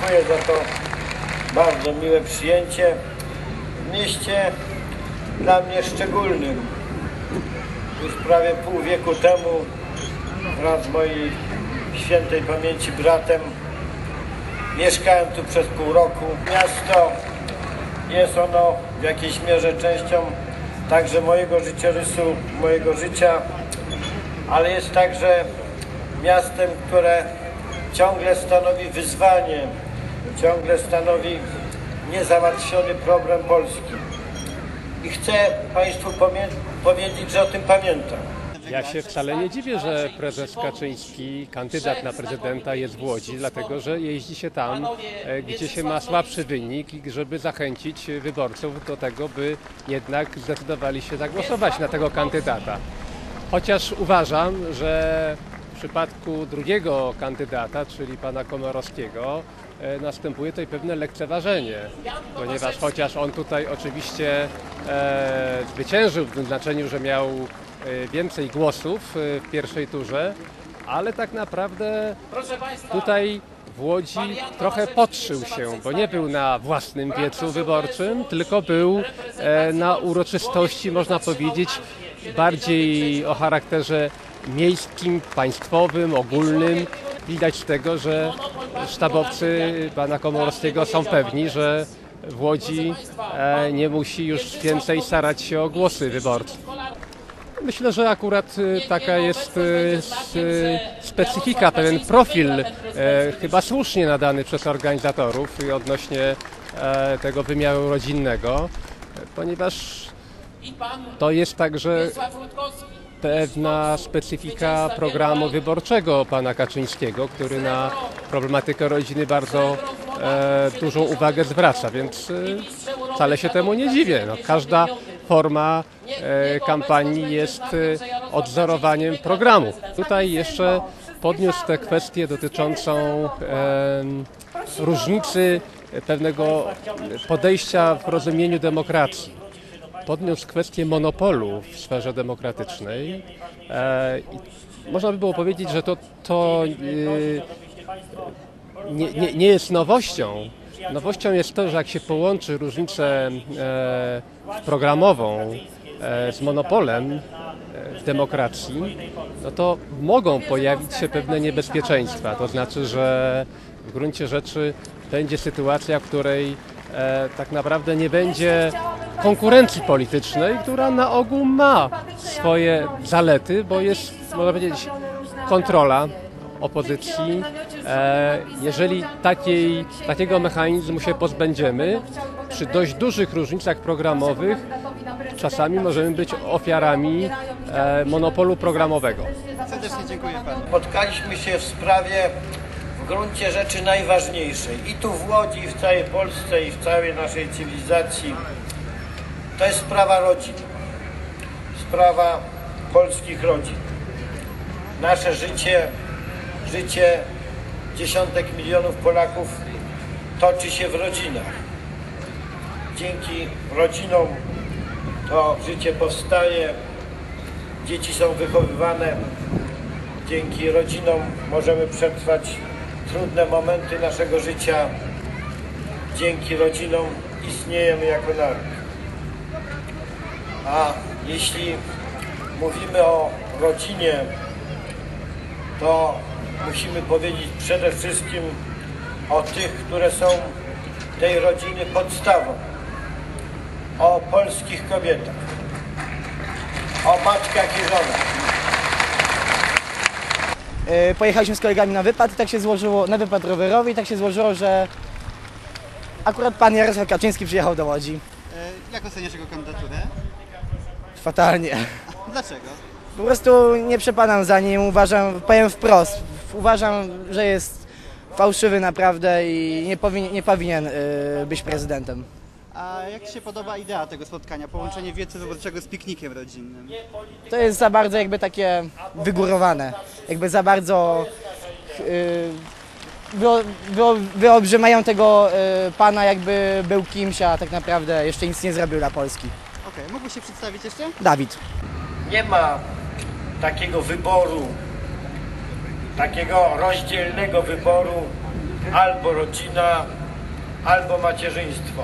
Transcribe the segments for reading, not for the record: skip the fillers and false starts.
dziękuję za to bardzo miłe przyjęcie w mieście dla mnie szczególnym. Już prawie pół wieku temu wraz z moim świętej pamięci bratem mieszkałem tu przez pół roku. Miasto jest ono w jakiejś mierze częścią także mojego życiorysu, mojego życia, ale jest także miastem, które ciągle stanowi wyzwanie, ciągle stanowi niezałatwiony problem Polski. I chcę Państwu powiedzieć, że o tym pamiętam. Ja się wcale nie dziwię, że prezes Kaczyński, kandydat na prezydenta, jest w Łodzi, dlatego że jeździ się tam, gdzie się ma słabszy wynik, żeby zachęcić wyborców do tego, by jednak zdecydowali się zagłosować na tego kandydata. Chociaż uważam, że w przypadku drugiego kandydata, czyli pana Komorowskiego, następuje tutaj pewne lekceważenie, ponieważ chociaż on tutaj oczywiście zwyciężył w tym znaczeniu, że miał więcej głosów w pierwszej turze, ale tak naprawdę tutaj w Łodzi trochę podszył się, bo nie był na własnym piecu wyborczym, tylko był na uroczystości, można powiedzieć, bardziej o charakterze miejskim, państwowym, ogólnym. Widać z tego, że sztabowcy pana Komorowskiego są pewni, że w Łodzi nie musi już więcej starać się o głosy wyborców. Myślę, że akurat taka jest specyfika, pewien profil chyba słusznie nadany przez organizatorów odnośnie tego wymiaru rodzinnego, ponieważ to jest także pewna specyfika programu wyborczego pana Kaczyńskiego, który na problematykę rodziny bardzo dużą uwagę zwraca, więc wcale się temu nie dziwię. No, każda forma kampanii jest odwzorowaniem programu. Tutaj jeszcze podniósł tę kwestię dotyczącą różnicy pewnego podejścia w rozumieniu demokracji. Podniósł kwestię monopolu w sferze demokratycznej. Można by było powiedzieć, że to nie jest nowością. Nowością jest to, że jak się połączy różnicę programową z monopolem w demokracji, no to mogą pojawić się pewne niebezpieczeństwa. To znaczy, że w gruncie rzeczy będzie sytuacja, w której tak naprawdę nie będzie konkurencji politycznej, która na ogół ma swoje zalety, bo jest, można powiedzieć, kontrola opozycji. Jeżeli takiego mechanizmu się pozbędziemy, przy dość dużych różnicach programowych czasami możemy być ofiarami monopolu programowego. Serdecznie dziękuję panu. Spotkaliśmy się w sprawie w gruncie rzeczy najważniejszej. I tu w Łodzi, i w całej Polsce, i w całej naszej cywilizacji. To jest sprawa rodzin. Sprawa polskich rodzin. Nasze życie dziesiątek milionów Polaków toczy się w rodzinach. Dzięki rodzinom to życie powstaje, dzieci są wychowywane. Dzięki rodzinom możemy przetrwać trudne momenty naszego życia. Dzięki rodzinom istniejemy jako naród. A jeśli mówimy o rodzinie, to musimy powiedzieć przede wszystkim o tych, które są tej rodziny podstawą. O polskich kobietach, o matkach i żonach. Pojechaliśmy z kolegami na wypad i tak się złożyło, na wypad rowerowy i tak się złożyło, że akurat pan Jarosław Kaczyński przyjechał do Łodzi. Jak oceniasz jego kandydaturę? Fatalnie. Dlaczego? Po prostu nie przepadam za nim, powiem wprost, uważam, że jest fałszywy naprawdę i nie powinien być prezydentem. A jak Ci się podoba idea tego spotkania, połączenie wiecu wyborczego z piknikiem rodzinnym? To jest za bardzo jakby takie wygórowane, jakby za bardzo wyolbrzymają tego pana, jakby był kimś, a tak naprawdę jeszcze nic nie zrobił dla Polski. Okej, mógłbyś się przedstawić jeszcze? Dawid. Nie ma takiego wyboru, takiego rozdzielnego wyboru albo rodzina, albo macierzyństwo,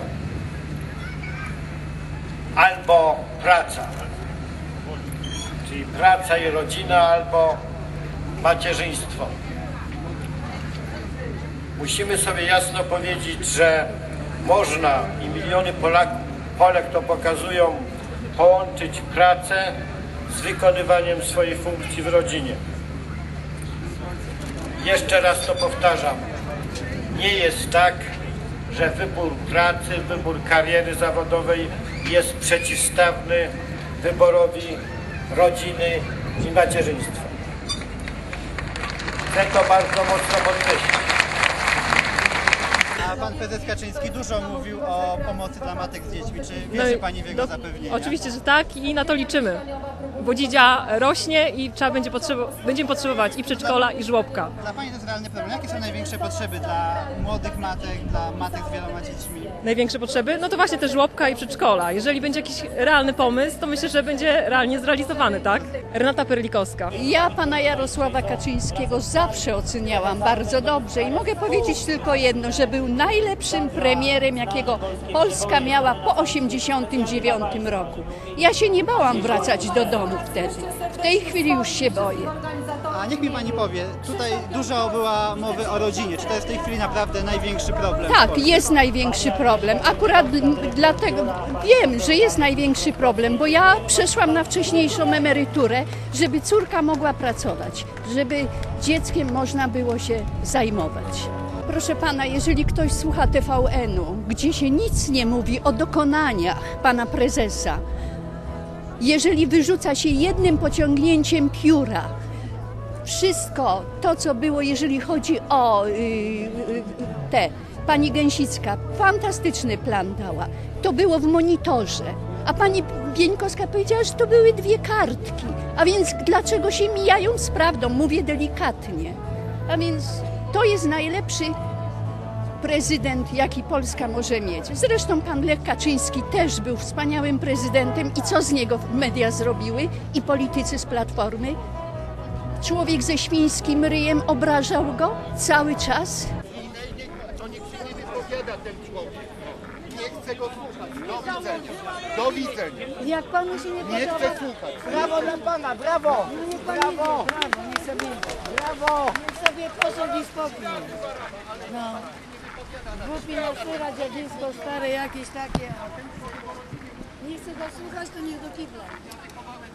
albo praca. Czyli praca i rodzina, albo macierzyństwo. Musimy sobie jasno powiedzieć, że można i miliony Polek to pokazują, połączyć pracę z wykonywaniem swojej funkcji w rodzinie. Jeszcze raz to powtarzam. Nie jest tak, że wybór pracy, wybór kariery zawodowej jest przeciwstawny wyborowi rodziny i macierzyństwa. Chcę to bardzo mocno podkreślić. A pan prezes Kaczyński dużo mówił o pomocy dla matek z dziećmi. Czy wierzy pani w jego zapewnienia? Oczywiście, że tak i na to liczymy, bo dzidzia rośnie i będziemy potrzebować i przedszkola, i żłobka. Dla pani to jest realny problem. Jakie są największe potrzeby dla młodych matek, dla matek z wieloma dziećmi? Największe potrzeby? No to właśnie te żłobka i przedszkola. Jeżeli będzie jakiś realny pomysł, to myślę, że będzie realnie zrealizowany, tak? Renata Perlikowska. Ja pana Jarosława Kaczyńskiego zawsze oceniałam bardzo dobrze i mogę powiedzieć tylko jedno, że był najlepszym premierem, jakiego Polska miała po 1989 roku. Ja się nie bałam wracać do domu wtedy. W tej chwili już się boję. A niech mi pani powie, tutaj dużo była mowy o rodzinie. Czy to jest w tej chwili naprawdę największy problem? Tak, jest największy problem. Akurat dlatego wiem, że jest największy problem, bo ja przeszłam na wcześniejszą emeryturę, żeby córka mogła pracować, żeby dzieckiem można było się zajmować. Proszę pana, jeżeli ktoś słucha TVN-u, gdzie się nic nie mówi o dokonaniach pana prezesa, jeżeli wyrzuca się jednym pociągnięciem pióra wszystko to, co było, jeżeli chodzi o pani Gęsicka, fantastyczny plan dała. To było w monitorze. A pani Bieńkowska powiedziała, że to były 2 kartki. A więc dlaczego się mijają z prawdą? Mówię delikatnie. A więc to jest najlepszy prezydent, jaki Polska może mieć. Zresztą pan Lech Kaczyński też był wspaniałym prezydentem i co z niego media zrobiły i politycy z Platformy? Człowiek ze świńskim ryjem obrażał go cały czas. To niech się nie wypowiada ten człowiek. Nie chcę go słuchać. Do widzenia. Do widzenia. Jak panu się nie Nie chcę słuchać. Brawo dla pana, brawo! Brawo! Brawo! Niech sobie poszedł i spokój. No. Głupi słychać, jak dziecko stare jakieś takie. Nie chce go słuchać, to niech do kibla.